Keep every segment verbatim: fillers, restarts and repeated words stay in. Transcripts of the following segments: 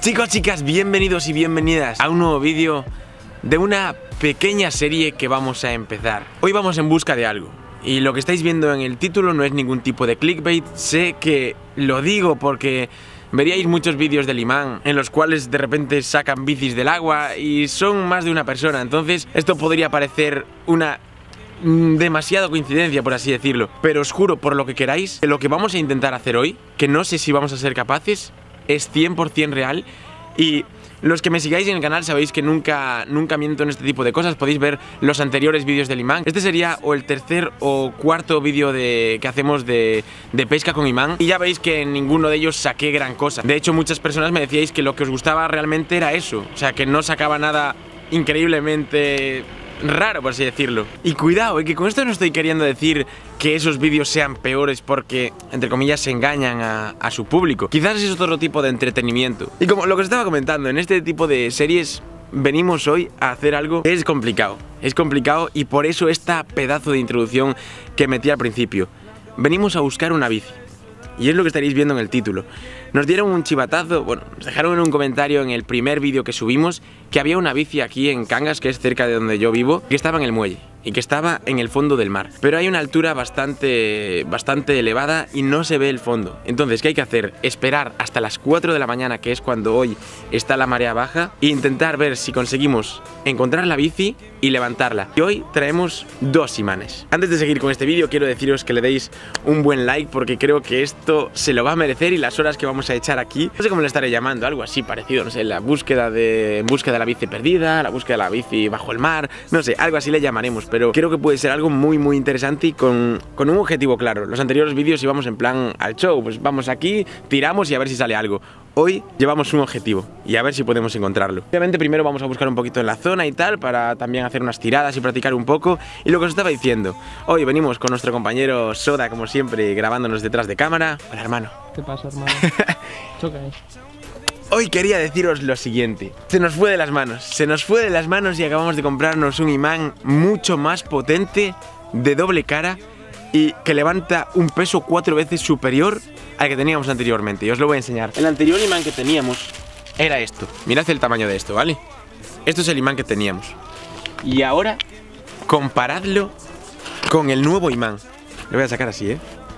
Chicos, chicas, bienvenidos y bienvenidas a un nuevo vídeo de una pequeña serie que vamos a empezar. Hoy vamos en busca de algo. Y lo que estáis viendo en el título no es ningún tipo de clickbait. Sé que lo digo porque veríais muchos vídeos del imán en los cuales de repente sacan bicis del agua y son más de una persona. Entonces esto podría parecer una demasiada coincidencia, por así decirlo. Pero os juro por lo que queráis que lo que vamos a intentar hacer hoy, que no sé si vamos a ser capaces, es cien por cien real. Y los que me sigáis en el canal sabéis que nunca, nunca miento en este tipo de cosas. Podéis ver los anteriores vídeos del imán. Este sería o el tercer o cuarto vídeo de, que hacemos de, de pesca con imán. Y ya veis que en ninguno de ellos saqué gran cosa. De hecho, muchas personas me decíais que lo que os gustaba realmente era eso. O sea, que no sacaba nada increíblemente raro, por así decirlo. Y cuidado, eh, que con esto no estoy queriendo decir que esos vídeos sean peores porque, entre comillas, se engañan a, a su público. Quizás es otro tipo de entretenimiento. Y como lo que os estaba comentando, en este tipo de series venimos hoy a hacer algo que es complicado. Es complicado y por eso esta pedazo de introducción que metí al principio. Venimos a buscar una bici. Y es lo que estaréis viendo en el título. Nos dieron un chivatazo, bueno, nos dejaron en un comentario en el primer vídeo que subimos que había una bici aquí en Cangas, que es cerca de donde yo vivo, que estaba en el muelle y que estaba en el fondo del mar. Pero hay una altura bastante, bastante elevada y no se ve el fondo. Entonces, ¿qué hay que hacer? Esperar hasta las cuatro de la mañana, que es cuando hoy está la marea baja, e intentar ver si conseguimos encontrar la bici y levantarla. Y hoy traemos dos imanes. Antes de seguir con este vídeo, quiero deciros que le deis un buen like porque creo que esto se lo va a merecer y las horas que vamos a echar aquí, no sé cómo le estaré llamando, algo así parecido, no sé, la búsqueda de, en búsqueda de la bici perdida, la búsqueda de la bici bajo el mar, no sé, algo así le llamaremos. Pero creo que puede ser algo muy muy interesante y con, con un objetivo claro. Los anteriores vídeos íbamos en plan al show, pues vamos aquí, tiramos y a ver si sale algo. Hoy llevamos un objetivo y a ver si podemos encontrarlo. Obviamente primero vamos a buscar un poquito en la zona y tal, para también hacer unas tiradas y practicar un poco. Y lo que os estaba diciendo, hoy venimos con nuestro compañero Soda, como siempre, grabándonos detrás de cámara. Hola, hermano. ¿Qué pasa, hermano? Choca, eh. Hoy quería deciros lo siguiente. Se nos fue de las manos, se nos fue de las manos y acabamos de comprarnos un imán mucho más potente, de doble cara y que levanta un peso cuatro veces superior al que teníamos anteriormente. Y os lo voy a enseñar. El anterior imán que teníamos era esto. Mirad el tamaño de esto, ¿vale? Esto es el imán que teníamos. Y ahora, comparadlo con el nuevo imán. Lo voy a sacar así, ¿eh?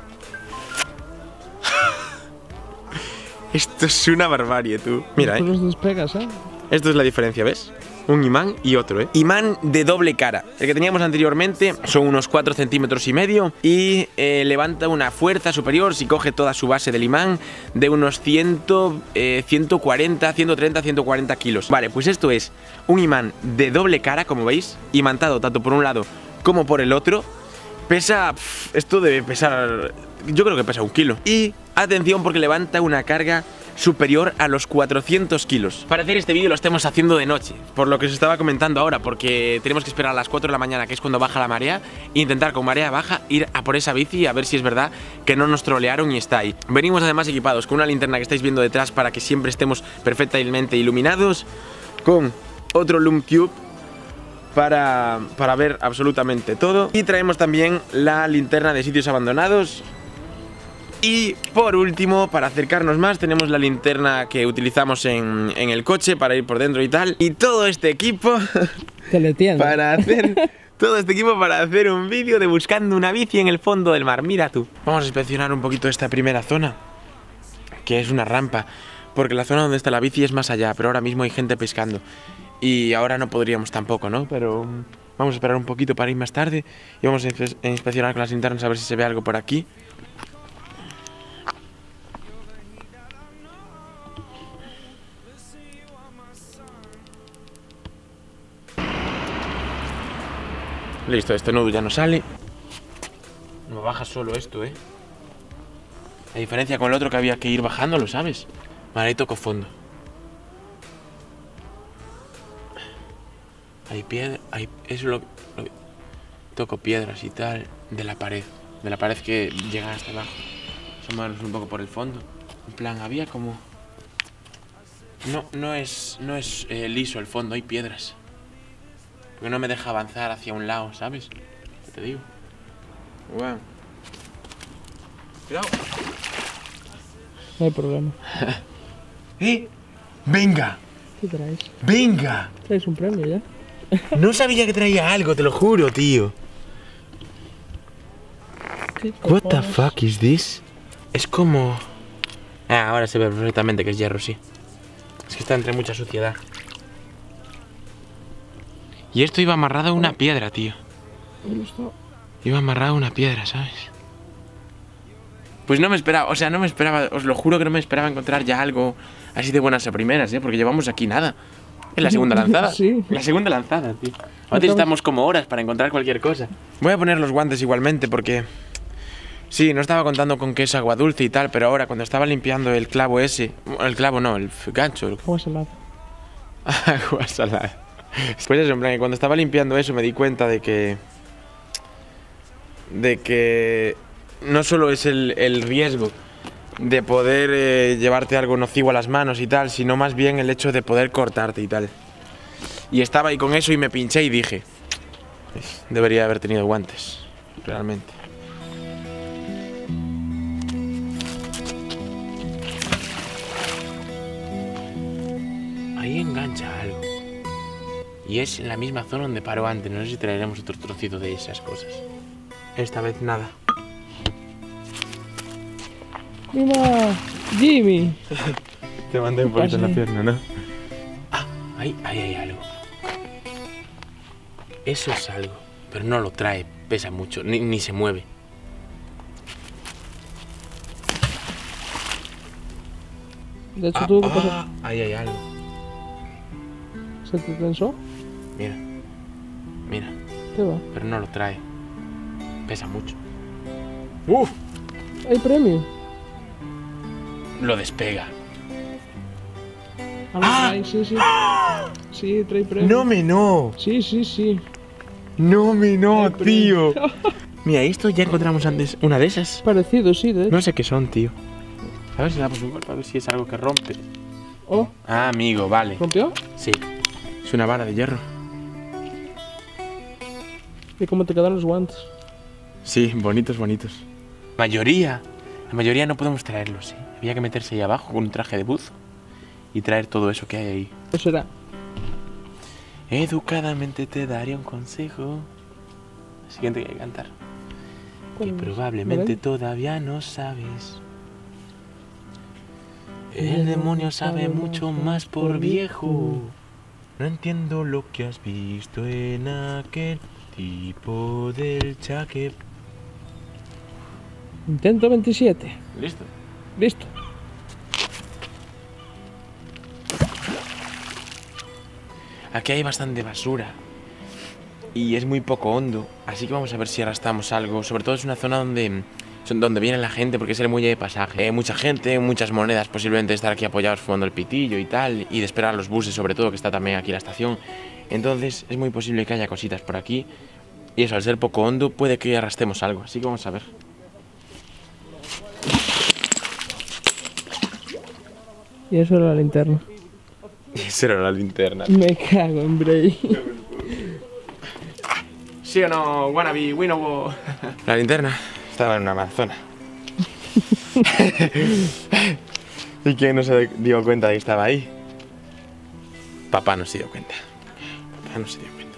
Esto es una barbarie, tú. Mira, eh. Despegas, ¿eh? Esto es la diferencia, ¿ves? Un imán y otro, ¿eh? Imán de doble cara. El que teníamos anteriormente son unos cuatro centímetros y medio y eh, levanta una fuerza superior, si coge toda su base del imán, de unos cien, eh, ciento cuarenta, ciento treinta, ciento cuarenta kilos. Vale, pues esto es un imán de doble cara, como veis, imantado tanto por un lado como por el otro. Pesa... Pff, esto debe pesar... Yo creo que pesa un kilo. Y atención porque levanta una carga superior a los cuatrocientos kilos. Para hacer este vídeo lo estamos haciendo de noche, por lo que os estaba comentando ahora, porque tenemos que esperar a las cuatro de la mañana, que es cuando baja la marea, e intentar con marea baja ir a por esa bici a ver si es verdad que no nos trolearon y está ahí. Venimos además equipados con una linterna que estáis viendo detrás para que siempre estemos perfectamente iluminados, con otro Lume Cube para, para ver absolutamente todo, y traemos también la linterna de sitios abandonados. Y por último, para acercarnos más, tenemos la linterna que utilizamos en, en el coche para ir por dentro y tal. Y todo este equipo para hacer todo este equipo para hacer un vídeo de buscando una bici en el fondo del mar. Mira tú. Vamos a inspeccionar un poquito esta primera zona, que es una rampa, porque la zona donde está la bici es más allá, pero ahora mismo hay gente pescando. Y ahora no podríamos tampoco, ¿no? Pero vamos a esperar un poquito para ir más tarde y vamos a inspeccionar con las linternas a ver si se ve algo por aquí. Listo, este nudo ya no sale. No baja solo esto, ¿eh? La diferencia con el otro que había que ir bajándolo, ¿sabes? Vale, ahí toco fondo. Hay piedra, hay... Eso lo, lo... Toco piedras y tal de la pared. De la pared que llega hasta abajo. Asomarnos un poco por el fondo. En plan, había como... No, no es, no es eh, liso el fondo, hay piedras. Porque no me deja avanzar hacia un lado, ¿sabes? ¿Qué te digo? Wow. Cuidado. No hay problema. ¿Eh? Venga, ¿Qué traes? venga. Traes un premio ya. No sabía que traía algo, te lo juro, tío. ¿Qué What the cojones? fuck is this? Es como... Ah, ahora se ve perfectamente que es hierro, sí. Es que está entre mucha suciedad. Y esto iba amarrado a una piedra, tío. Me gusta. Iba amarrado a una piedra, ¿sabes? Pues no me esperaba, o sea, no me esperaba, os lo juro que no me esperaba encontrar ya algo así de buenas a primeras, ¿eh? Porque llevamos aquí nada. Es la segunda lanzada. Sí. La segunda lanzada, tío. Ahora necesitamos como horas para encontrar cualquier cosa. Voy a poner los guantes igualmente porque... Sí, no estaba contando con que es agua dulce y tal, pero ahora cuando estaba limpiando el clavo ese... El clavo no, el gancho. El... Agua salada. Agua salada. Pues eso, en plan, que cuando estaba limpiando eso me di cuenta de que... De que... No solo es el, el riesgo de poder eh, llevarte algo nocivo a las manos y tal, sino más bien el hecho de poder cortarte y tal. Y estaba ahí con eso y me pinché y dije... Debería haber tenido guantes, realmente. Ahí engancha algo. Y es en la misma zona donde paró antes. No sé si traeremos otro trocito de esas cosas. Esta vez nada. ¡Mima! ¡Jimmy! Te mandé un poquito en la Pase. pierna, ¿no? Ah, ahí, ahí hay algo. Eso es algo. Pero no lo trae. Pesa mucho. Ni, ni se mueve. De hecho, Ah, tuvo que ah, pasar. ahí hay algo. ¿Se te tensó? Mira. Mira. ¿Qué va? Pero no lo trae. Pesa mucho. ¡Uf! ¿Hay premio? Lo despega. Ah, ¡Ah! trae, sí, sí. Sí, trae premio. ¡No me no! Sí, sí, sí. ¡No me no, Hay premio. tío! Mira, esto ya encontramos antes una de esas. Parecido, sí, de hecho. No sé qué son, tío. A ver si le damos un golpe, a ver si es algo que rompe. Oh, Ah, amigo, vale. ¿rompió? Sí. Es una vara de hierro. ¿Y cómo te quedan los guantes? Sí, bonitos, bonitos. Mayoría. La mayoría no podemos traerlos, ¿eh? Había que meterse ahí abajo con un traje de buzo y traer todo eso que hay ahí. ¿Qué será? Educadamente te daré un consejo. El siguiente que hay que cantar. Que ¿Cuál es? probablemente ¿Vale? todavía no sabes. El demonio sabe mucho más por viejo. No entiendo lo que has visto en aquel tipo del chaque. Intento veintisiete. ¿Listo? Listo. Aquí hay bastante basura y es muy poco hondo, así que vamos a ver si arrastramos algo. Sobre todo es una zona donde, donde viene la gente porque es el muelle de pasaje. Eh, mucha gente, muchas monedas, posiblemente estar aquí apoyados fumando el pitillo y tal, y de esperar los buses sobre todo, que está también aquí la estación. Entonces es muy posible que haya cositas por aquí y eso, al ser poco hondo, puede que arrastremos algo, así que vamos a ver. Y eso era la linterna. Esa era la linterna. Me cago en Bray. ¿Sí o no, wannabe, Winnow? La linterna estaba en una manzana. ¿Y quién no se dio cuenta de que estaba ahí? Papá no se dio cuenta. Papá no se dio cuenta.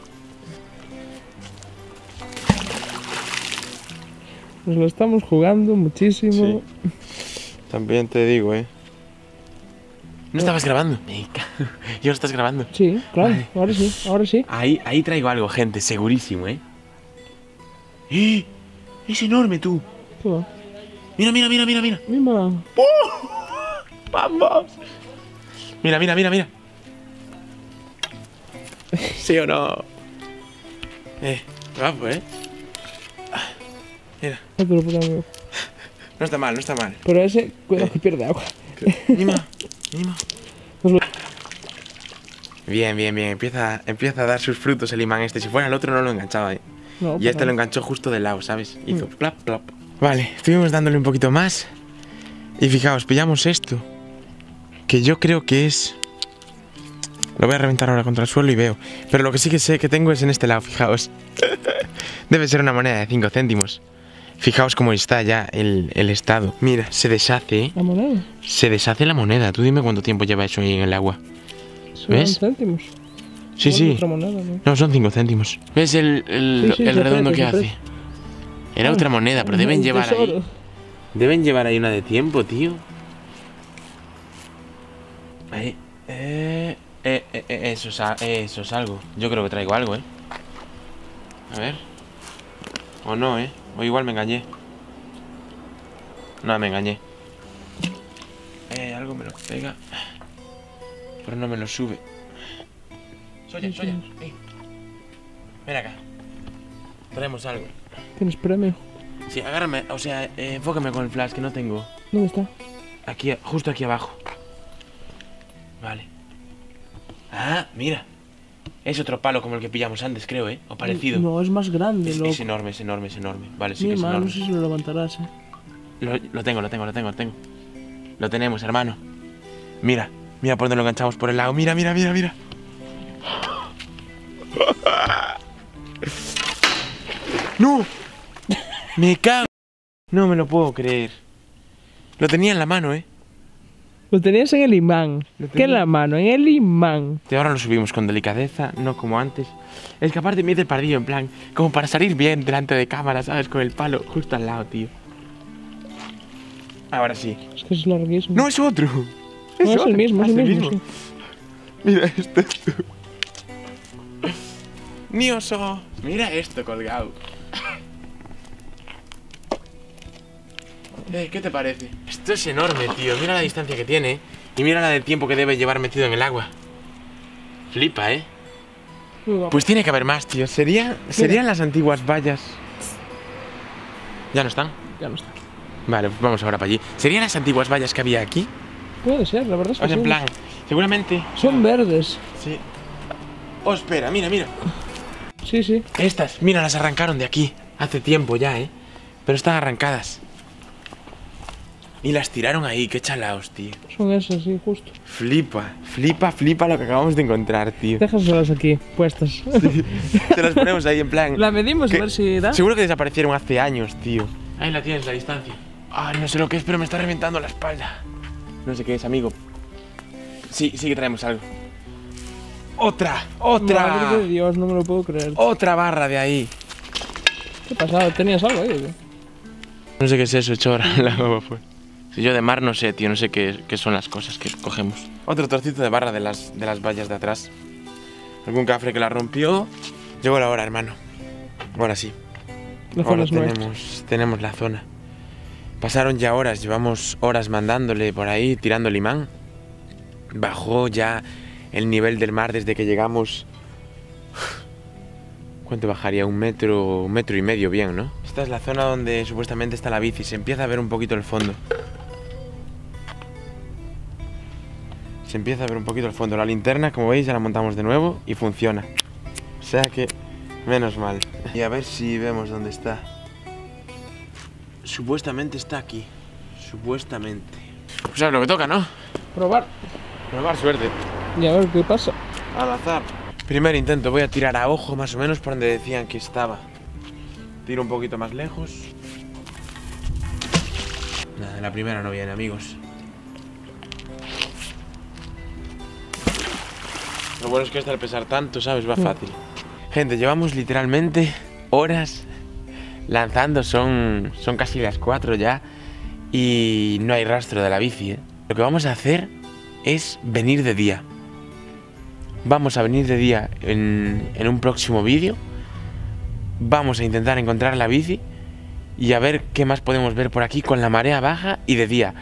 Nos lo estamos jugando muchísimo. También te digo, ¿eh? ¿No estabas grabando? Me cago. ¿Y ahora estás grabando? Sí, claro. Vale. Ahora sí, ahora sí. Ahí, ahí traigo algo, gente, segurísimo, ¿eh? ¡Eh! ¡Es enorme, tú! ¿Qué va? Mira, mira, mira, mira, mira. Mima. ¡Vamos! Mira, mira, mira, mira. ¿Sí o no? Eh, guapo, ¿eh? Ah, mira, No te lo puedo ver. no está mal, no está mal. Pero ese, cuidado Eh. que pierde agua. Mima, mima. Nos lo- Bien, bien, bien. Empieza, empieza a dar sus frutos el imán este. Si fuera el otro no lo enganchaba, ¿eh? No, Y este para lo enganchó justo del lado, ¿sabes? Hizo plap, plap. Vale, estuvimos dándole un poquito más. Y fijaos, pillamos esto. Que yo creo que es... Lo voy a reventar ahora contra el suelo y veo. Pero lo que sí que sé que tengo es en este lado, fijaos. Debe ser una moneda de cinco céntimos. Fijaos cómo está ya el, el estado. Mira, se deshace, ¿eh? La moneda. Se deshace la moneda. Tú dime cuánto tiempo lleva eso ahí en el agua. Son ¿Ves? céntimos. Sí, Igual sí. otra moneda, ¿no? No, son cinco céntimos. ¿Ves el, el, Sí, sí, el se redondo aprecia, que se hace? Era Ah, otra moneda, pero deben el llevar tesoro. ahí. Deben llevar ahí una de tiempo, tío. Ahí. Eh, eh, eh, eh, eso, es, a- eso es algo. Yo creo que traigo algo, ¿eh? A ver. O no, ¿eh? O igual me engañé. No, me engañé. Eh, algo me lo pega. Pero no me lo sube. Soya, Sí, Soya. sí. Ey. Ven acá. Traemos algo. Tienes premio. Sí, agárrame. O sea, eh, enfócame con el flash, que no tengo. ¿Dónde está? Aquí, justo aquí abajo. Vale. Ah, mira. Es otro palo como el que pillamos antes, creo, ¿eh? O parecido. No, es más grande, es, loco. es enorme, es enorme, es enorme. Vale, sí Mi que es hermano, no enorme. sé si lo levantarás, eh. Lo, lo tengo, lo tengo, lo tengo, lo tengo. Lo tenemos, hermano. Mira, mira por dónde lo enganchamos por el lado. Mira, mira, mira, mira. ¡No! Me cago. No me lo puedo creer. Lo tenía en la mano, ¿eh? Lo tenías en el imán. Lo ¿Qué en tenía- la mano? En el imán. Y ahora lo subimos con delicadeza, no como antes. Es que aparte me hice el pardillo, en plan, como para salir bien delante de cámara, ¿sabes? Con el palo justo al lado, tío. Ahora sí. Es que es larguísimo. No, es otro. No, es el otro. mismo, Ah, es el mismo. sí. Mira esto. Mi oso. Mira esto colgado. Eh, ¿qué te parece? Esto es enorme, tío. Mira la distancia que tiene. Y mira la de tiempo que debe llevar metido en el agua. Flipa, ¿eh? Muy guapo. Pues tiene que haber más, tío. Sería, serían las antiguas vallas. ¿Ya no están? Ya no está. Vale, pues vamos ahora para allí. ¿Serían las antiguas vallas que había aquí? Puede ser, la verdad es que O sea, en sí. plan, seguramente. Son verdes. Sí. Oh, espera, mira, mira. Sí, sí. Estas, mira, las arrancaron de aquí. Hace tiempo ya, ¿eh? Pero están arrancadas. Y las tiraron ahí, qué chalaos, tío. Son esas, sí, justo. Flipa, flipa, flipa lo que acabamos de encontrar, tío. Déjaselas aquí, puestas. Te las ponemos ahí en plan. La medimos que- a ver si da. Seguro que desaparecieron hace años, tío. Ahí la tienes, la distancia. Ay, no sé lo que es, pero me está reventando la espalda. No sé qué es, amigo. Sí, sí que traemos algo. ¡Otra! ¡Otra! Madre de Dios, no me lo puedo creer. ¡Otra barra de ahí! ¿Qué pasaba? ¿Tenías algo ahí? o qué? No sé qué es eso, chora. La agua fue. Si yo de mar no sé, tío, no sé qué, qué son las cosas que cogemos. Otro trocito de barra de las, de las vallas de atrás. Algún cafre que la rompió. Llegó la hora, hermano. Ahora sí. La zona Ahora es nuestra. tenemos, tenemos la zona. Pasaron ya horas, llevamos horas mandándole por ahí, tirando el imán. Bajó ya el nivel del mar desde que llegamos. ¿Cuánto bajaría? Un metro, un metro y medio bien, ¿no? Esta es la zona donde supuestamente está la bici. Se empieza a ver un poquito el fondo. Se empieza a ver un poquito el fondo. La linterna, como veis, ya la montamos de nuevo y funciona. O sea que, menos mal. Y a ver si vemos dónde está. Supuestamente está aquí. Supuestamente. Pues sabes lo que toca, ¿no? Probar. Probar suerte. Y a ver qué pasa. Al azar. Primer intento, voy a tirar a ojo más o menos por donde decían que estaba. Tiro un poquito más lejos. Nada, la primera no viene, amigos. Lo bueno es que esta al pesar tanto, ¿sabes? Va fácil. Gente, llevamos literalmente horas lanzando, son, son casi las cuatro ya. Y no hay rastro de la bici, ¿eh? Lo que vamos a hacer es venir de día. Vamos a venir de día en, en un próximo vídeo. Vamos a intentar encontrar la bici y a ver qué más podemos ver por aquí con la marea baja y de día.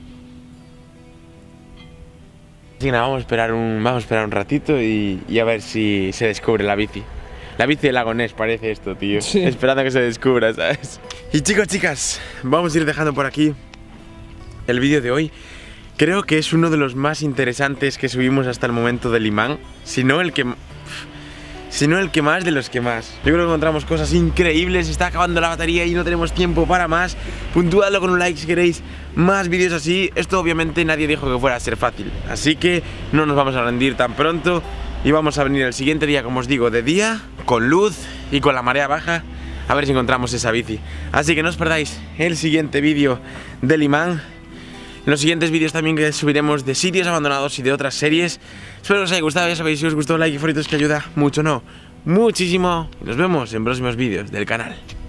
Así que nada, vamos a esperar un, vamos a esperar un ratito y, y a ver si se descubre la bici. La bici del lago Ness parece esto, tío. Sí. Esperando a que se descubra, ¿sabes? Y chicos, chicas, vamos a ir dejando por aquí el vídeo de hoy. Creo que es uno de los más interesantes que subimos hasta el momento del imán. Si no el que... Si no el que más de los que más. Yo creo que encontramos cosas increíbles. Está acabando la batería y no tenemos tiempo para más. Puntuadlo con un like si queréis más vídeos así. Esto obviamente nadie dijo que fuera a ser fácil. Así que no nos vamos a rendir tan pronto. Y vamos a venir el siguiente día, como os digo, de día, con luz y con la marea baja, a ver si encontramos esa bici. Así que no os perdáis el siguiente vídeo del imán. En los siguientes vídeos también que subiremos de sitios abandonados y de otras series. Espero que os haya gustado, ya sabéis, si os gustó, like y favoritos que ayuda mucho, no, muchísimo. Y nos vemos en próximos vídeos del canal.